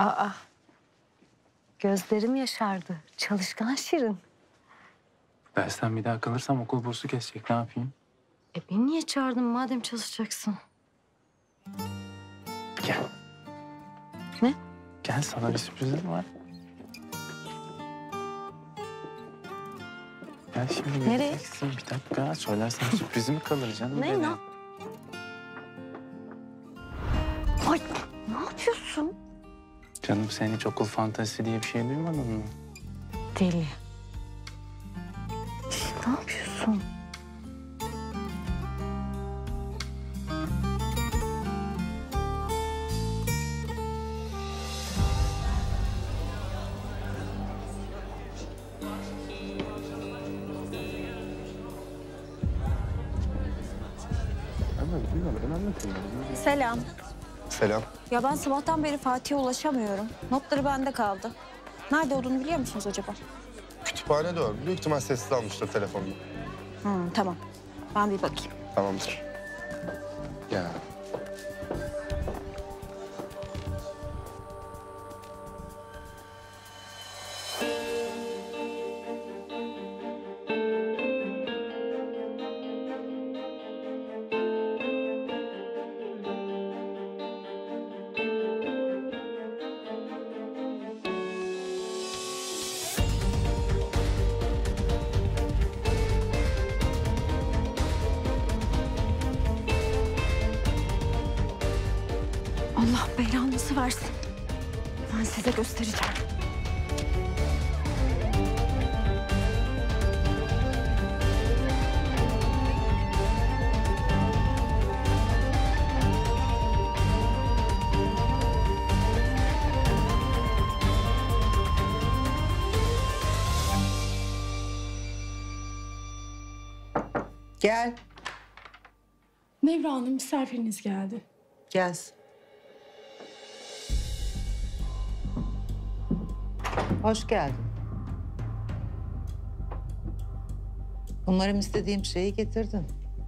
Aa, gözlerim yaşardı. Çalışkan Şirin. Dersten bir daha kalırsam okul bursu kesecek. Ne yapayım? Beni niye çağırdın madem çalışacaksın? Gel. Ne? Gel, sana bir sürprizim var. Gel şimdi Nereye? göreceksin. Bir dakika. Söylersen sürprizim kalır canım Ne? benim. Ay, ne yapıyorsun? Canım, sen hiç okul fantazisi diye bir şey duymadın mı? Deli. Ne yapıyorsun? Selam. Selam. Ya ben sabahtan beri Fatih'e ulaşamıyorum. Notları bende kaldı. Nerede olduğunu biliyor musunuz acaba? Kütüphane doğru. Büyük ihtimal sessiz almıştır telefonunu. Tamam. Ben bir bakayım. Tamamdır. Ya. Allah belanızı versin. Ben size göstereceğim. Gel. Nevra Hanım, misafiriniz geldi. Gelsin. Hoş geldin. Umarım istediğim şeyi getirdin.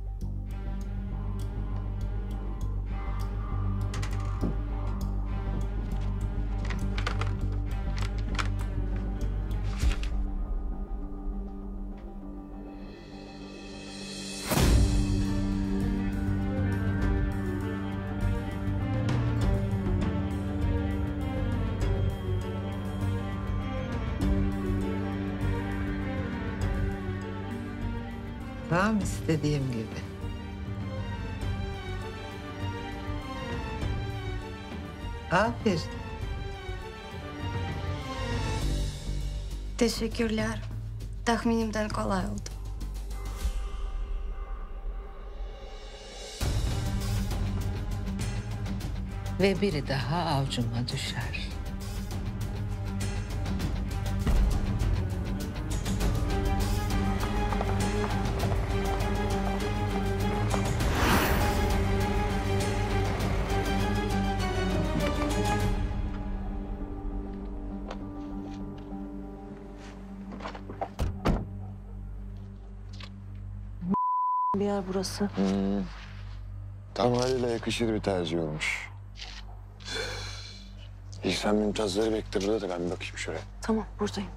Tam istediğim gibi. Aferin. Teşekkürler. Tahminimden kolay oldu. Ve biri daha avcuma düşer. Bir yer burası. Tam haliyle yakışır bir tercih olmuş. İlk sen Mümtazları bekle burada da ben bir bakayım şuraya. Tamam, buradayım.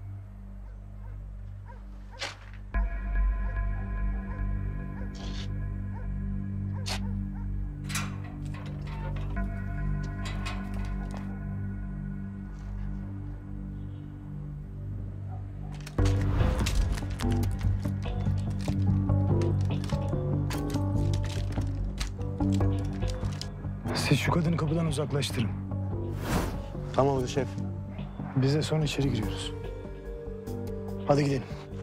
Siz şu kadını kapıdan uzaklaştırın. Tamamdır şef. Biz de sonra içeri giriyoruz. Hadi gidelim.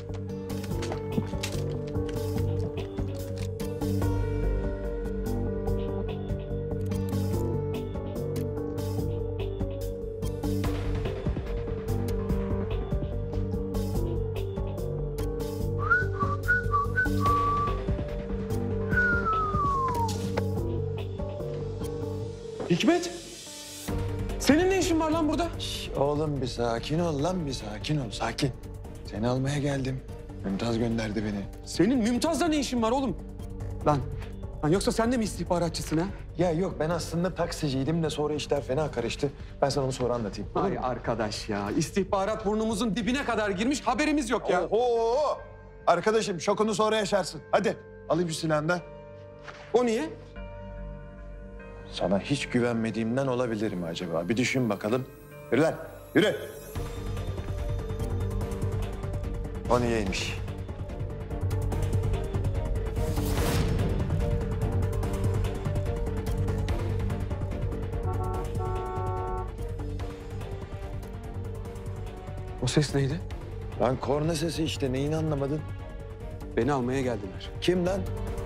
Hikmet! Senin ne işin var lan burada? Oğlum bir sakin ol lan, bir sakin ol, sakin. Seni almaya geldim. Mümtaz gönderdi beni. Senin Mümtaz'la ne işin var oğlum? Lan Lan yoksa sen de mi istihbaratçısın ha? Ya yok, ben aslında taksiciydim de sonra işler fena karıştı. Ben sana onu sonra anlatayım. Olur Ay mu? arkadaş ya, istihbarat burnumuzun dibine kadar girmiş, haberimiz yok ya. Oho! Arkadaşım şokunu sonra yaşarsın. Hadi alayım şu silahını da. O niye? Sana hiç güvenmediğimden olabilir mi acaba? Bir düşün bakalım. Yürü lan, yürü. O niyeymiş? O ses neydi? Lan korna sesi işte, neyini anlamadın? Beni almaya geldiler. Kim lan?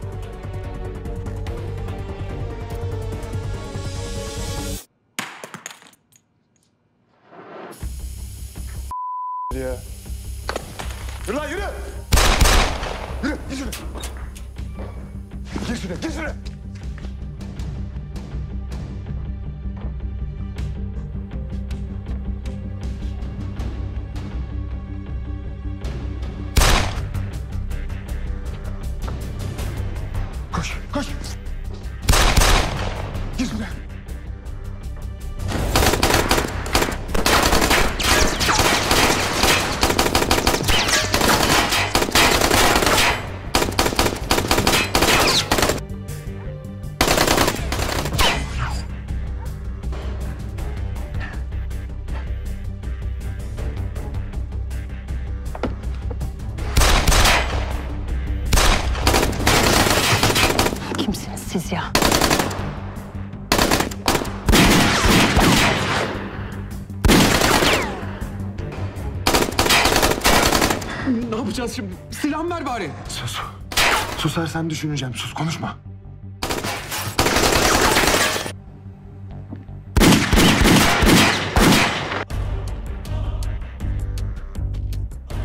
Ya. Yürü lan, yürü! Yürü, gir şuraya. Gir şuraya, gir şuraya. Koş, koş. Gir şuraya. Kimsiniz siz ya? Ne yapacağız şimdi? Silahımı ver bari. Sus. Susarsan düşüneceğim. Sus, konuşma.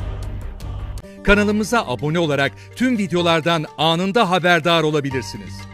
Kanalımıza abone olarak tüm videolardan anında haberdar olabilirsiniz.